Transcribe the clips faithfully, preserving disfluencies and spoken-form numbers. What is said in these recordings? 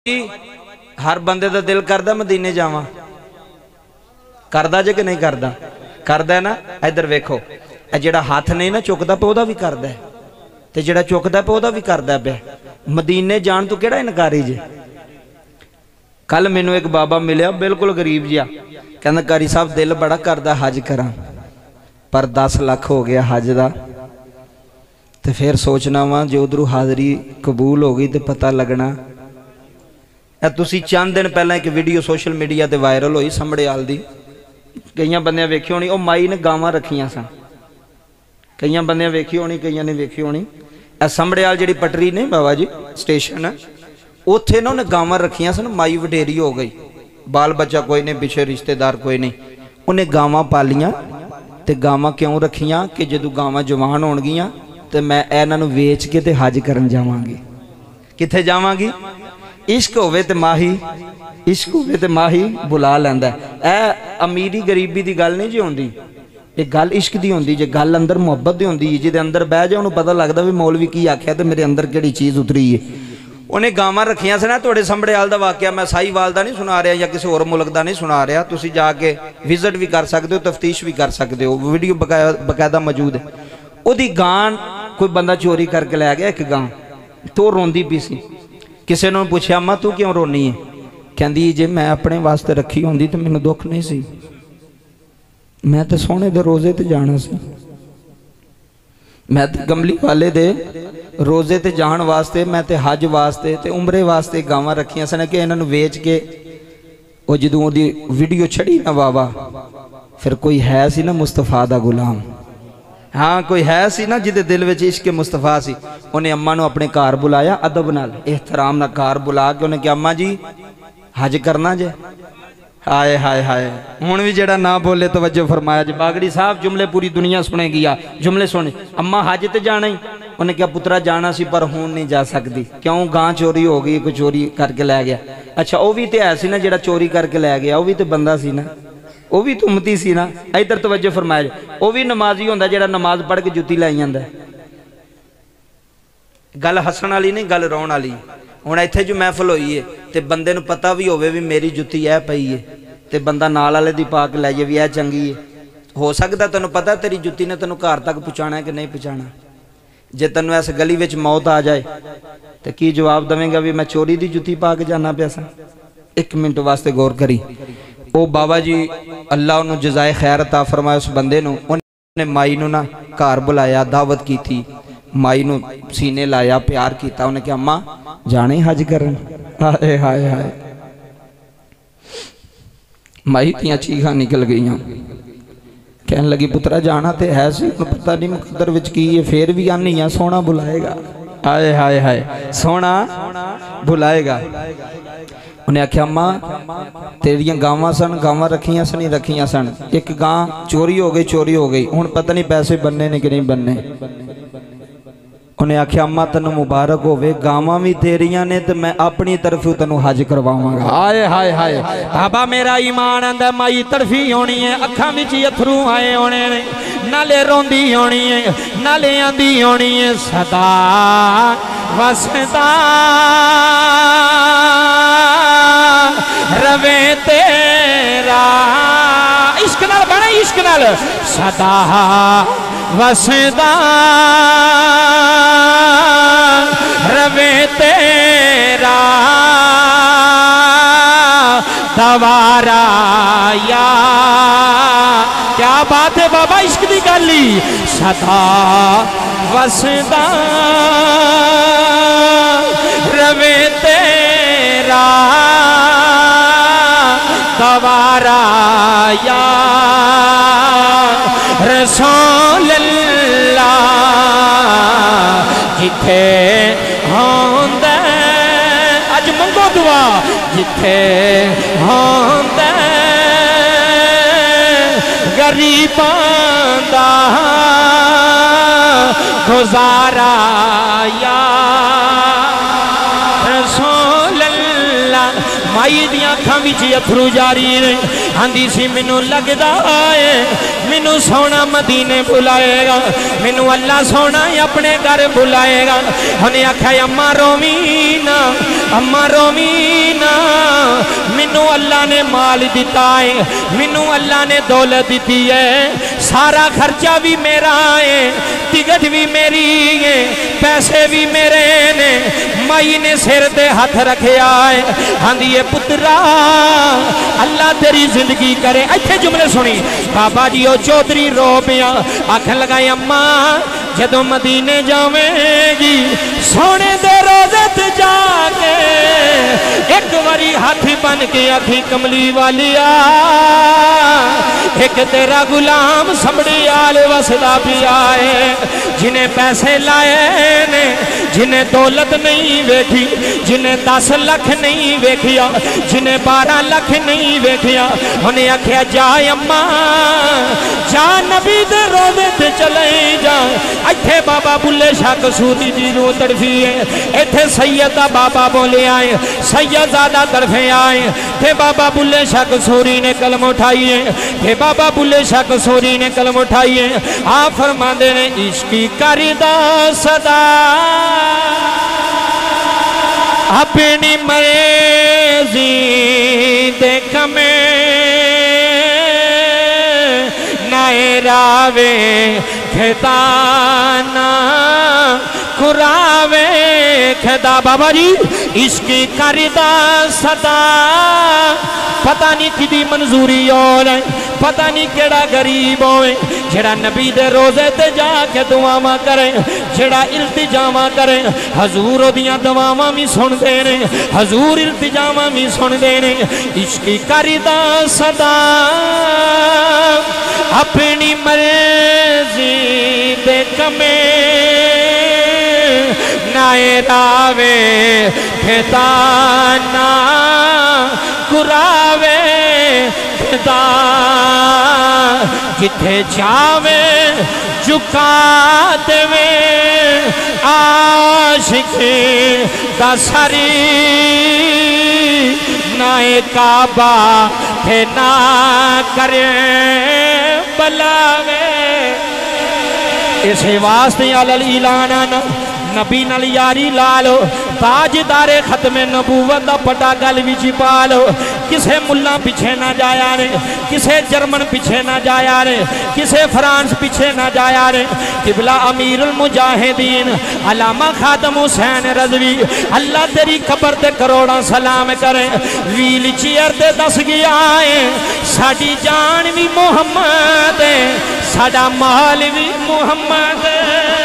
جی ہر بندے دا دل کردا مدینے جاواں کردا جے کہ نہیں کردا کردا ہے نا ادھر ویکھو اے جڑا ہاتھ نہیں نا چکدا پے اودا بھی کردا ہے تے جڑا چکدا پے اودا بھی کردا پے مدینے جان تو کیڑا انکاری جے کل مینوں ایک بابا ملیا بالکل غریب جیا کہندا قاری صاحب دل بڑا کردا حج کراں پر دس لاکھ ہو گیا حج دا تے پھر سوچنا وا جو ادھروں حاضری قبول ہو گئی تے پتہ لگنا اے تسی چند دن پہلے ایک ویڈیو سوشل میڈیا تے وائرل ہوئی سمبڑیال دی کئیاں بندیاں ویکھی ہونی او مائی نے گاواں رکھیاں سن کئیاں بندیاں ویکھی ہونی کئیاں نے ویکھی ہونی اے سمبڑیال جڑی پٹری نہیں بابا جی سٹیشن ہے اوتھے نا انہیں گاواں رکھیاں سن مائی وڈیری ہو گئی بال بچہ کوئی نہیں پیچھے رشتہ دار کوئی نہیں انہیں گاواں پالیاں تے گاواں کیوں رکھیاں کہ جدو گاواں جوان ہون گیاں تے میں ایناں نوں ویچ کے تے حج کرن جاواں گی کتھے جاواں گی عشق ہوئے تے ماہی عشق ہوئے تے ماہی بلا لیندا ہے اے امیری غریبی دی گل نہیں جی ہوندی ایک گل عشق دی ہوندی جے گل اندر محبت دی ہوندی جے دے اندر بہ جائے انہوں پتہ لگدا وی مولوی کی آکھیا تے میرے اندر کیڑی چیز اتری ہے انہیں گاواں رکھیاں سے نا توڑے سمبڑیال دا واقعہ میں سائی والدہ نہیں سنا رہا یا کسی اور ملک دا نہیں سنا رہا تسی جا کے وزٹ بھی کر سکتے ہو تفتیش بھی کر سکتے ہو ویڈیو باقاعدہ موجود ہے او دی گان کوئی بندہ چوری کر کے لے گیا ایک گان تو روندی پی سی کسی نے پوچھا اماں تو کیوں رونی ہے کہندی جے میں اپنے واسطے رکھی ہوندی تو مینوں دکھ نہیں سی میں تے سونے دے روزے تے جانا سی میں تے گملی والے دے روزے تے جان واسطے میں تے حج واسطے تے عمرے واسطے گاواں رکھیاں سن کہ انہاں نوں ویچ کے او جدوں دی ویڈیو چھڑی نا بابا پھر کوئی ہے سی نا مصطفیٰ دا غلام ہاں کوئی ہے سی نا جدے دل وچ عشق مصطفیٰ سی انہیں اماں نو اپنے کار بلایا ادب نال احترام نال کار بلا کے انہیں کہ اماں جی حج کرنا جے ہائے ہائے ہائے ہن بھی جڑا نہ بولے توجہ فرمایا جی باگڑی صاحب جملے پوری دنیا سنے گیا جملے سنے اماں حج تے جانا ہی انہیں کہا پترا جانا سی پر ہون نہیں جا سکتی کیوں گاں چوری ہو گئی کوئی چوری کر کے لے گیا اچھا او بھی تے ایسی نا جڑا چوری کر کے لے گیا او بھی تے بندہ سی نا او بھی تو امتی سی نا ادھر توجہ فرمایا جی او بھی نمازی ہوندا جڑا نماز پڑھ کے جُتی لائی جاندا ہے گل ہسن والی نہیں گل رون والی ہن ایتھے جو محفل ہوئی ہے تے بندے نو پتہ بھی ہوے بھی میری جُتی اے پئی ہے تے بندہ نال والے دی پا کے لے جے وی اے چنگی ہے ہو سکدا تینوں پتہ تیری جُتی نے تینوں گھر تک پہنچانا ہے کہ نہیں پہنچانا جے تینوں اس گلی وچ موت آ جائے تے کی جواب دویں گا بھی میں چوری دی جُتی پا کے جانا پیا سا ایک منٹ واسطے غور کری او بابا جی اللہ انہوں جزائے خیر عطا فرمائے اس بندے نو انہوں نے مائی نو نا کار بلایا دعوت کی تھی مائی نو سینے لایا پیار کیتا انہیں کہ اماں جانے حج کرن ہائے ہائے ہائے مائی تیاں چیخاں نکل گئیاں کہنے لگی پترہ جانا تے ہے سی پتہ نہیں مقدر وچ کی یہ پھر بھی آنی یا سونا بلائے گا ہائے ہائے ہائے سونا بلائے گا انہیں آکھیا اماں تیریاں گاواں سن گاواں رکھیاں سن ہی رکھیاں سن ایک گاں چوری ہو گئی چوری ہو گئی ہن پتہ نہیں پیسے بننے نے کہ نہیں بننے انہیں آکھیا اماں تنوں مبارک ہوئے گاواں بھی تیریاں نے تو میں اپنی طرف تنوں حج کرواواں گا آئے ہائے ہائے بابا میرا ایمان اندہ مائی طرفی ہونی ہے اکھاں وچ اتھرو آئے ہونے نے نالے روندی ہونی ہے نالے آندی ہونی ہے صدا وسدا روے تیرا عشق نال بنا عشق نال صدا وسدا روے تیرا دوارا یا کیا بات ہے بابا عشق دی گلی صدا وسدا روے تیرا دوارا یا رسول اللہ جتھے ہوندے اج منگو دعا جتھے ہوندے غریباں دا گزارا یا رسول اللہ مائی دیاں کھاں وچ اتھرو جاری نے آندی سی مینوں لگدا ہے مینوں سونا مدینے بلائے گا مینوں اللہ سونا اپنے گھر بلائے گا انہیں آکھیا اماں روویں نا اما رومی نا منو اللہ نے مال دیتا ہے منو اللہ نے دولت دیتی ہے سارا خرچہ بھی میرا ہے ٹکٹ بھی میری ہے پیسے بھی میرے نے مائی نے سر دے ہاتھ رکھے آئے ہاں دیئے پترا اللہ تیری زندگی کرے ایتھے جملے سنی بابا جی او چودری رو پیا آنکھیں لگائی اماں جدو مدینے جاویں گی سونے دے روزے تے جا کے ایک وری ہاتھی بن کے آنکھی کملی والی آ ایک تیرا غلام سمڑی آل وسدا بھی آئے جنہیں پیسے لائے نے جنہیں دولت نہیں ویکھی جنہیں دس لکھ نہیں ویکھیا جنہیں بارہ لکھ نہیں ویکھیا انہیں آکھیا جائے اماں جا نبی دے روزے تے چلیں جا ایتھے بابا بلے شاہ قصوری جی رو تڑفی ہے ایتھے سیدہ بابا بولے آئے سیدزادہ طرفیں آئے تھے بابا بلے شاہ قصوری نے کلم اٹھائی ہے تھے بابا بلے شاہ قصوری نے کلم اٹھائی ہے آپ فرما دے نے عشقی کردہ صدا اپنی مرضی دیکھ میں نائے راوے کھتانا کراوے کھدا بابا جی عشقی کردہ صدا پتہ نہیں کدی منظوری اور ہے پتہ نہیں کیڑا غریب ہوئے جڑا نبی دے روزے تے جا کے دعاواں کریں جڑا التجاواں کریں حضور دیاں دعاواں بھی سن دینے حضور التجاواں بھی سن دینے عشقی کردہ صدا اپنی مرضی دے کمیں نائے راوے کھتانا کراوے کھدا جتھے جاوے جھکا دے عاشق دا سری نائے کعبہ تھے نہ کرے بلاوے اسے واسطے علی اعلان نبی نال یاری لالو تاجدار ختم نبوت دا پٹا گل وچ پالو کسے ملا پیچھے نہ جایا رے کسے جرمن پیچھے نہ جایا رے کسے فرانس پیچھے نہ جایا رے قبلہ امیر المجاہدین علامہ خاتم حسین رضوی اللہ تیری قبر تے کروڑا سلام کرے ویل چیئر تے دس گیا ہے ساڑی جان بھی محمد ہے ساڑا مال بھی محمد ہے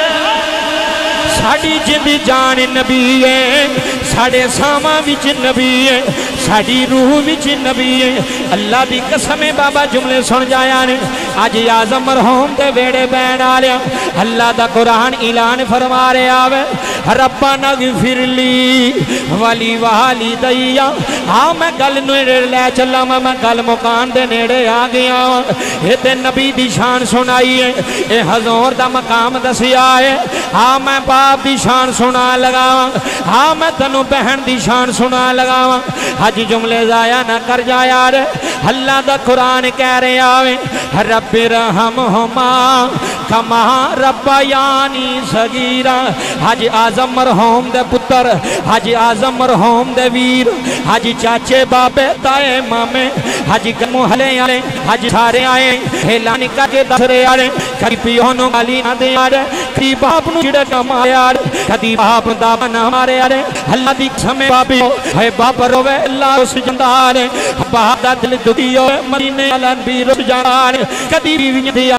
ساڑی جند جان نبی ہے ساڑے ساما وچ نبی ہے ساڑی روح وچ نبی ہے اللہ دی قسم بابا جملے سن جایا نے آج اعظم مرحوم تے ویڑے بین آلیا اللہ دا قرآن اعلان فرما رہے آوے ربنا اغفر لی ولی والی دیا ہاں میں گل نیڑے لے چلا میں گل مکان دے نیڑے آ گیا یہ تے نبی دی شان سنائی ہے اے حضور دا مقام دسیا ہے ہاں میں باپ دی شان سنا لگا ہاں میں تنو بہن دی شان سنا لگا حج جملے ضائع نہ کر جایا رے اللہ دا قرآن کہہ رہے آوے رب رحمہما کما ربیانی صغیرا حج اعظم مرحوم دے پتر حج اعظم مرحوم دے ویر حج چاچے بابے تائے مامے حج محلے آرے حج سارے آئے ہیلا نکا کے دس رہے آرے کبھی پیونوں گالی نہ دے آرے کبھی باپ نو چڑے کمائے آرے کبھی باپ دابا نہ مارے آرے اللہ دی سمیں بابی ہو ہے باپ روے اللہ اس جندہ آرے باپ دا دل دکھی ہوئے مدینے علن بھی رس جانا آرے کبھی بھی دیا